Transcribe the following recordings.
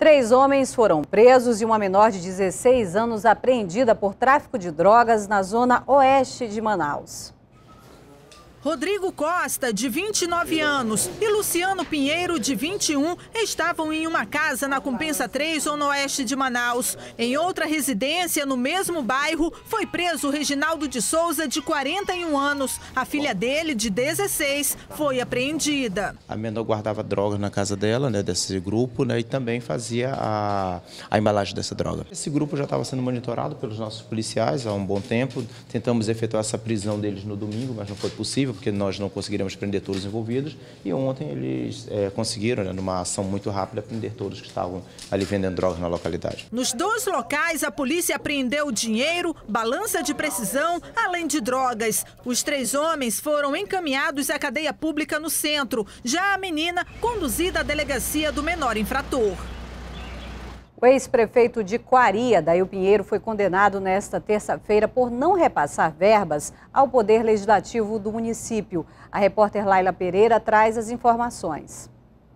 3 homens foram presos e uma menor de 16 anos apreendida por tráfico de drogas na zona oeste de Manaus. Rodrigo Costa, de 29 anos, e Luciano Pinheiro, de 21, estavam em uma casa na Compensa 3, zona oeste de Manaus. Em outra residência, no mesmo bairro, foi preso Reginaldo de Souza, de 41 anos. A filha dele, de 16, foi apreendida. A menor guardava droga na casa dela, desse grupo, e também fazia a embalagem dessa droga. Esse grupo já estava sendo monitorado pelos nossos policiais há um bom tempo. Tentamos efetuar essa prisão deles no domingo, mas não foi possível, porque nós não conseguiríamos prender todos os envolvidos. E ontem eles conseguiram, numa ação muito rápida, prender todos que estavam ali vendendo drogas na localidade. Nos 2 locais, a polícia apreendeu dinheiro, balança de precisão, além de drogas. Os 3 homens foram encaminhados à cadeia pública no centro. Já a menina, conduzida à delegacia do menor infrator. O ex-prefeito de Coari, Adail Pinheiro, foi condenado nesta terça-feira por não repassar verbas ao Poder Legislativo do município. A repórter Laila Pereira traz as informações.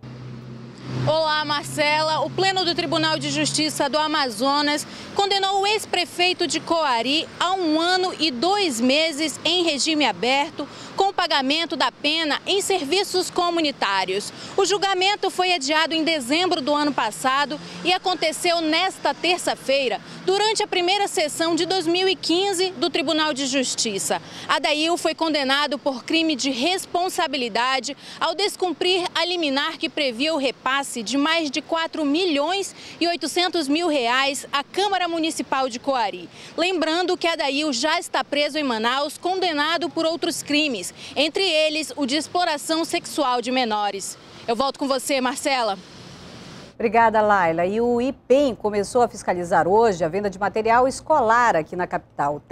Olá, Marcela. O Pleno do Tribunal de Justiça do Amazonas condenou o ex-prefeito de Coari a 1 ano e 2 meses em regime aberto, com pagamento da pena em serviços comunitários. O julgamento foi adiado em dezembro do ano passado e aconteceu nesta terça-feira, durante a primeira sessão de 2015 do Tribunal de Justiça. Adail foi condenado por crime de responsabilidade ao descumprir a liminar que previa o repasse de mais de 4 milhões e 800 mil reais à Câmara Municipal de Coari. Lembrando que Adail já está preso em Manaus, condenado por outros crimes, entre eles o de exploração sexual de menores. Eu volto com você, Marcela. Obrigada, Laila. E o IPEM começou a fiscalizar hoje a venda de material escolar aqui na capital.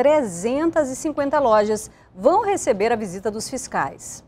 350 lojas vão receber a visita dos fiscais.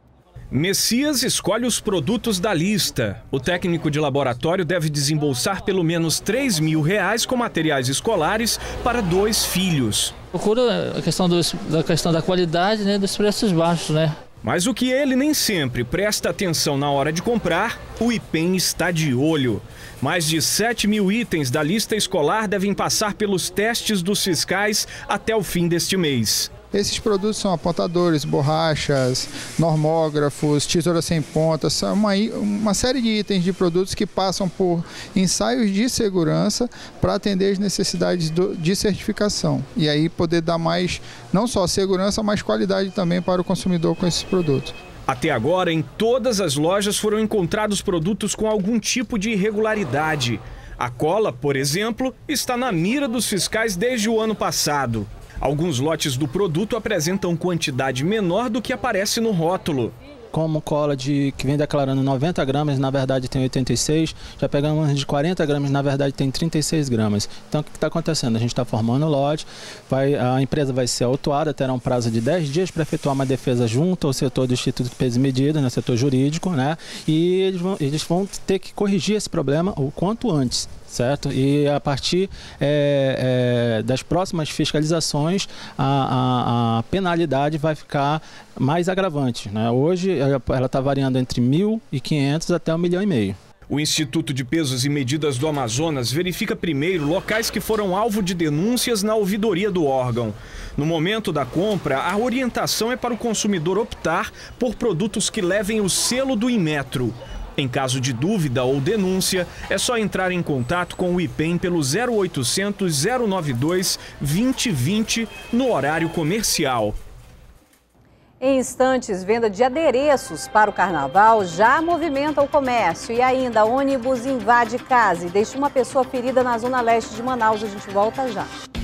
Messias escolhe os produtos da lista. O técnico de laboratório deve desembolsar pelo menos R$3 mil com materiais escolares para 2 filhos. Procura a questão da qualidade, dos preços baixos, Mas o que ele nem sempre presta atenção na hora de comprar, o IPEM está de olho. Mais de 7 mil itens da lista escolar devem passar pelos testes dos fiscais até o fim deste mês. Esses produtos são apontadores, borrachas, normógrafos, tesouras sem ponta, são uma série de itens de produtos que passam por ensaios de segurança para atender as necessidades de certificação. E aí poder dar mais, não só segurança, mas qualidade também para o consumidor com esses produtos. Até agora, em todas as lojas foram encontrados produtos com algum tipo de irregularidade. A cola, por exemplo, está na mira dos fiscais desde o ano passado. Alguns lotes do produto apresentam quantidade menor do que aparece no rótulo. Como cola que vem declarando 90 gramas, na verdade tem 86. Já pegamos de 40 gramas, na verdade tem 36 gramas. Então o que está acontecendo? A gente está formando o lote, a empresa vai ser autuada, terá um prazo de 10 dias para efetuar uma defesa junto ao setor do Instituto de Peso e Medida, no setor jurídico, E eles vão ter que corrigir esse problema o quanto antes. Certo? E a partir das próximas fiscalizações, a penalidade vai ficar mais agravante. Hoje ela está variando entre 1.500 até 1,5 milhão. O Instituto de Pesos e Medidas do Amazonas verifica primeiro locais que foram alvo de denúncias na ouvidoria do órgão. No momento da compra, a orientação é para o consumidor optar por produtos que levem o selo do Inmetro. Em caso de dúvida ou denúncia, é só entrar em contato com o IPEM pelo 0800 092 2020 no horário comercial. Em instantes, venda de adereços para o carnaval já movimenta o comércio. E ainda, ônibus invade casa e deixa uma pessoa ferida na zona leste de Manaus. A gente volta já.